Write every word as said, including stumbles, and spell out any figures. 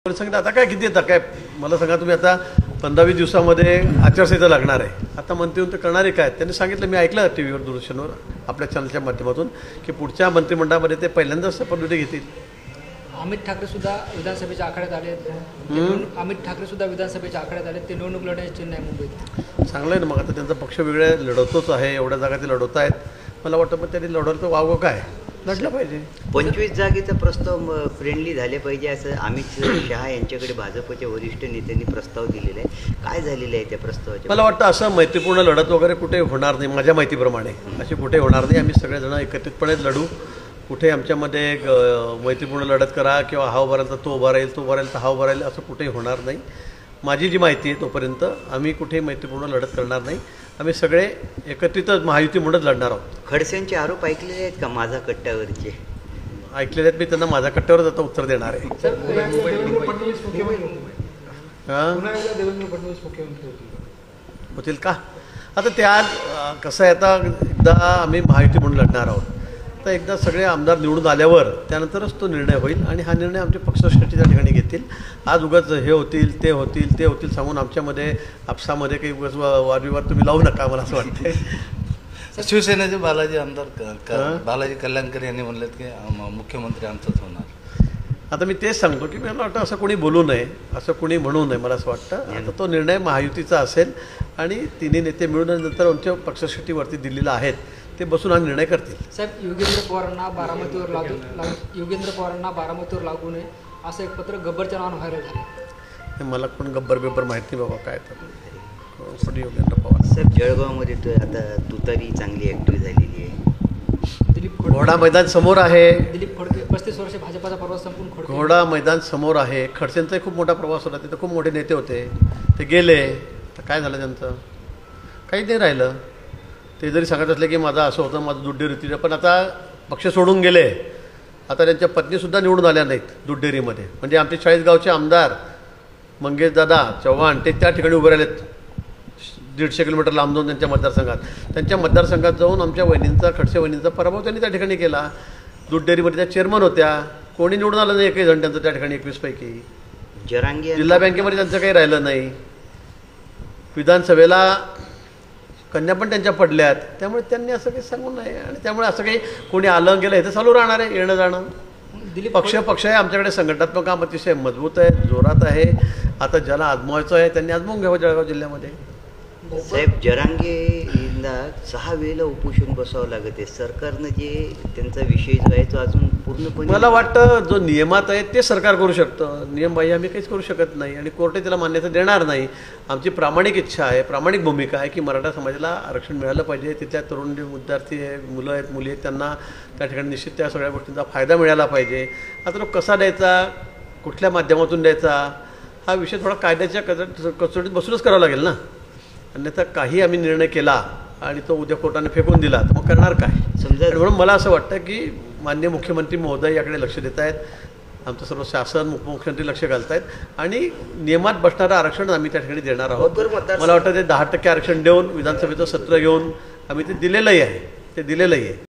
सांगितलं आता काय किती येतं काय मला सांगा तुम्ही आता पंधरा वीस दिवसामध्ये आचारसंहिता लागणार आहे. आता मंत्री ते करणारे काय त्यांनी सांगितलं मी ऐकलं टी व्हीवर दूरदर्शनवर आपल्या चॅनलच्या माध्यमातून की पुढच्या मंत्रिमंडळामध्ये ते पहिल्यांदाच शपथविधी घेतील. अमित ठाकरे सुद्धा विधानसभेच्या आखाड्यात आले. अमित ठाकरे सुद्धा विधानसभेच्या आखाड्यात आले. ते निवडणूक लढण्याचे चिन्ह आहे मुंबईत. चांगलं आहे ना. मग आता त्यांचा पक्ष वेगळे लढवतोच आहे. एवढ्या जागा ते लढवत आहेत. मला वाटतं मग त्यांनी लढवलं तर वावं काय लढलं पाहिजे. पंचवीस जागेचा प्रस्ताव फ्रेंडली झाले पाहिजे असं अमित शहा यांच्याकडे भाजपच्या वरिष्ठ नेत्यांनी प्रस्ताव दिलेला आहे. काय झालेलं आहे त्या प्रस्तावाच्या? मला वाटतं असं मैत्रीपूर्ण लढत वगैरे कुठे होणार नाही. माझ्या माहितीप्रमाणे अशी कुठे होणार नाही. आम्ही सगळेजण एकत्रितपणे लढू. कुठे आमच्यामध्ये मैत्रीपूर्ण लढत करा किंवा हा उभा राहील तर तो उभा राहील तो उभा राहील तर हा उभा राहील असं कुठेही होणार नाही. माझी जी माहिती आहे तोपर्यंत आम्ही कुठेही मैत्रीपूर्ण लढत करणार नाही. आम्ही सगळे एकत्रितच महायुती म्हणत लढणार आहोत. खडसेंचे आरोप ऐकलेले आहेत का माझा कट्ट्यावरचे? ऐकलेले आहेत. मी त्यांना माझ्या कट्ट्यावरच आता उत्तर देणार आहे. होतील का आता त्या कसं आहे आता एकदा आम्ही महायुती म्हणून लढणार आहोत. तर एकदा सगळे आमदार निवडून आल्यावर त्यानंतरच तो निर्णय होईल आणि हा निर्णय आमचे पक्षश्रेष्ठी त्या ठिकाणी घेतील. आज उगाच हे होतील ते होतील ते होतील सांगून आमच्यामध्ये आपसामध्ये काही उगाच वादविवाद तुम्ही लावू नका मला असं वाटतंय. शिवसेनेचे बालाजी आमदार बालाजी कल्याणकर यांनी म्हणलेत की मुख्यमंत्री आमचाच होणार. आता मी तेच सांगतो की मला वाटतं असं कोणी बोलू नये असं कोणी म्हणू नये. मला असं वाटतं आता तो निर्णय महायुतीचा असेल आणि तिन्ही नेते मिळून नंतर आमच्या पक्षश्रेष्ठीवरती दिलेला आहेत ते बसून हा निर्णय करतील. साहेब योगेंद्र पवारांना बारामतीवर लागू योगेंद्र पवारांना बारामतीवर लागू नये असं एक पत्र गब्बरच्या नावानं व्हायरल झालं. मला कोण गब्बर बिब्बर माहिती नाही बाबा काय तर कोणी योगेंद्र पवार. साहेब जळगावमध्ये तो आता तुतारी चांगली ॲक्टिव्ह झालेली आहे. दिलीप घोडा मैदान समोर आहे. दिलीप खोडके पस्तीस वर्ष भाजपाचा प्रवास संपून खोडके घोडा मैदान समोर आहे. खडसेंचाही खूप मोठा प्रवास होता. तिथं खूप मोठे नेते होते ते गेले. तर काय झालं त्यांचं काही नाही राहिलं. ते जरी सांगत असले की माझं असं होतं माझं दुधडेरीचं पण आता पक्ष सोडून गेले. आता त्यांच्या पत्नीसुद्धा निवडून आल्या नाहीत दुधडेरीमध्ये. म्हणजे आमचे चाळीसगावचे आमदार मंगेशदादा चव्हाण ते त्या ठिकाणी उभे राहिलेत दीडशे किलोमीटर लांब जाऊन त्यांच्या मतदारसंघात. त्यांच्या मतदारसंघात जाऊन आमच्या वहिनींचा खडसे वहिनींचा पराभव त्यांनी त्या ठिकाणी केला. दुधडेरीमध्ये त्या चेअरमन होत्या. कोणी निवडून आलं नाही एकही जण त्यांचं त्या ठिकाणी एकवीसपैकी. जरांगे जिल्हा बँकेमध्ये त्यांचं काही राहिलं नाही. विधानसभेला कन्या पण त्यांच्या पडल्यात. त्यामुळे त्यांनी असं काही सांगू नये आणि त्यामुळे असं काही कोणी आलं गेलं हे तर चालू राहणार आहे येणं जाणं. दिलीप पक्ष पक्ष आहे आमच्याकडे संघटनात्मक काम अतिशय मजबूत आहे जोरात आहे. आता ज्याला आजमावायचं आहे त्यांनी आजमावून घ्यावं जळगाव जिल्ह्यामध्ये. साहेब जरांगेंना सहा वेळेला उपोषण बसावं लागत आहे. सरकारनं जे त्यांचा विषय जो आहे तो अजून पूर्णपणे मला वाटतं जो नियमात आहे ते सरकार करू शकतं. नियमबाह्य आम्ही काहीच करू शकत नाही आणि कोर्टे त्याला मान्यता देणार नाही. आमची प्रामाणिक इच्छा आहे प्रामाणिक भूमिका आहे की मराठा समाजाला आरक्षण मिळालं पाहिजे. तिथल्या तरुण जे विद्यार्थी आहे मुलं आहेत मुली आहेत त्यांना त्या ठिकाणी निश्चित त्या सगळ्या गोष्टींचा फायदा मिळाला पाहिजे. आता तो कसा द्यायचा कुठल्या माध्यमातून द्यायचा हा विषय थोडा कायद्याच्या कसोटीत बसूनच करावा लागेल ना. अन्यथा काही आम्ही निर्णय केला आणि तो उद्या कोर्टाने फेकून दिला तर मग करणार काय समजा. म्हणून मला असं वाटतं की माननीय मुख्यमंत्री महोदय याकडे लक्ष देत आहेत. आमचं सर्व शासन उपमुख्यमंत्री लक्ष घालत आहेत आणि नियमात बसणारं आरक्षण आम्ही त्या ठिकाणी देणार आहोत. मला वाटतं ते दहा टक्के आरक्षण देऊन विधानसभेचं सत्र घेऊन आम्ही ते दिलेलंही आहे ते दिलेलंही आहे.